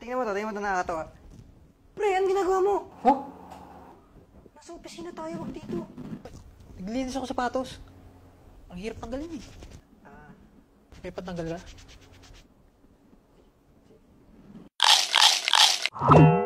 tingnan mo to, nakakatawa. Pre, anong ginagawa mo? Huh? Nasa opisina tayo, wag dito. Naglilinis ako sapatos. Ang hirap tanggalin eh. May patanggal ka?